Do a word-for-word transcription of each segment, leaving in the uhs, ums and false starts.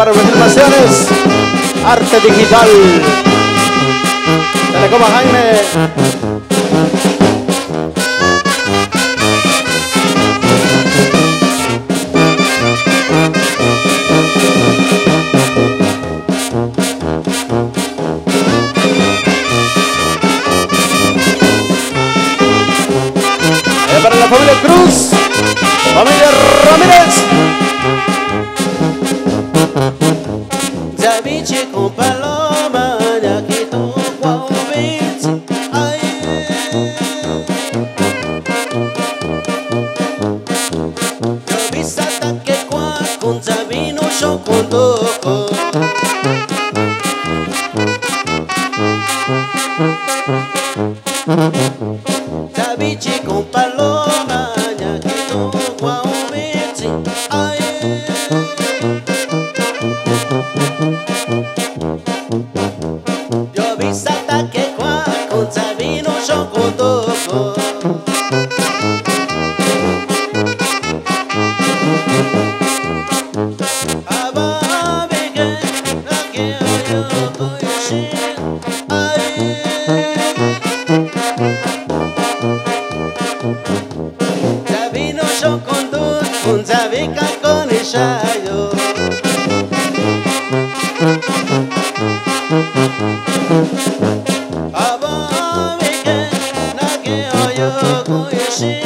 para filmaciones, arte digital. Telecoma Jaime. Para la familia Cruz, familia Ramírez. Zaviche com paloma, aqui tô com vinte. Ai, eu vi sataque com zavi no chão com toco. Zaviche com paloma, aqui tô com vinte. Ai, eu vi sataque com zavi no chão com toco. Aba bege, aqui eu conheci. Zavi no chão com tudo, com zavi com enxaio. Aba bege, aqui eu conheci.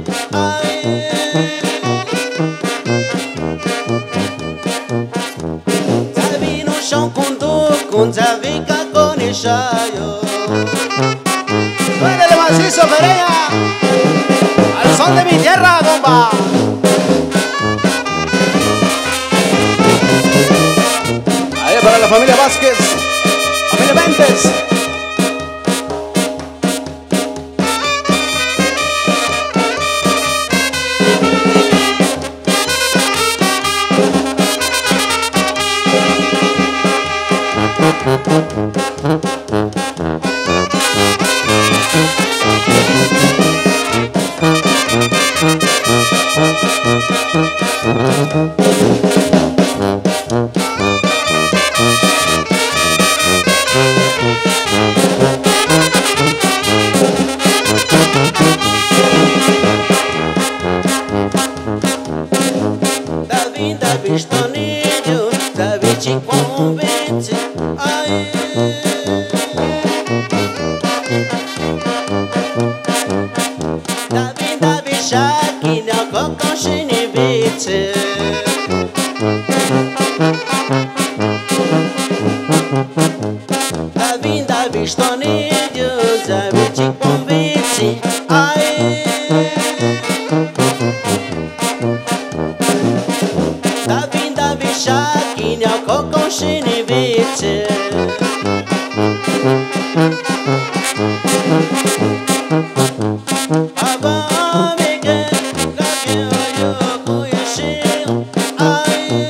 Zavi no chão com tudo, com zavi com enxaio. Suénele macizo, Pereña, al son de mi tierra, compa. Ahí para la familia Vázquez, familia Ventes. Davi, Davi, Toninho, Davi te convence. Ai, Davi, Davi, Shaquinha, Coco, Chinivice. Davi, Davi, Toninho, Davi te convence. Ai, Davi, Davi, Shaquinha, Coco, Chinivice. Aba bege, aqui eu conheci. Ai,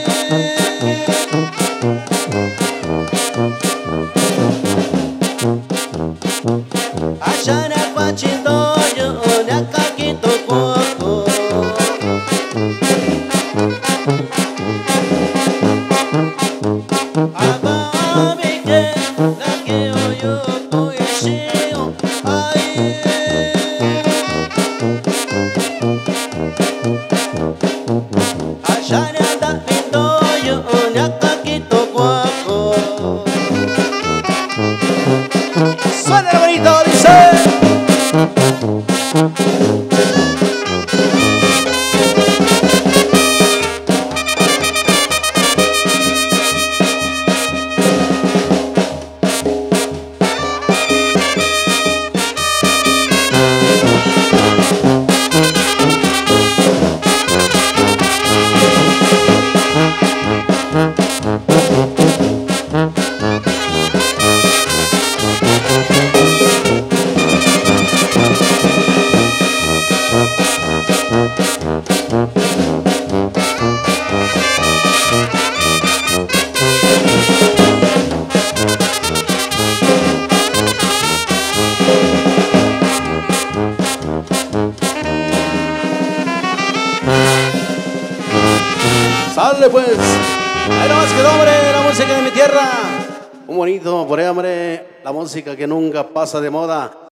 a Jana Quatidonho, olha aqui tô coco. Aba bege, aqui eu conheci. Ai, a Jana da Pindonho, olha aqui tô coco. Suénele bonito, dice. Sale pues. Ahí nomás quedó, hombre, la música de mi tierra. Un bonito, por ahí, hombre, la música que nunca pasa de moda.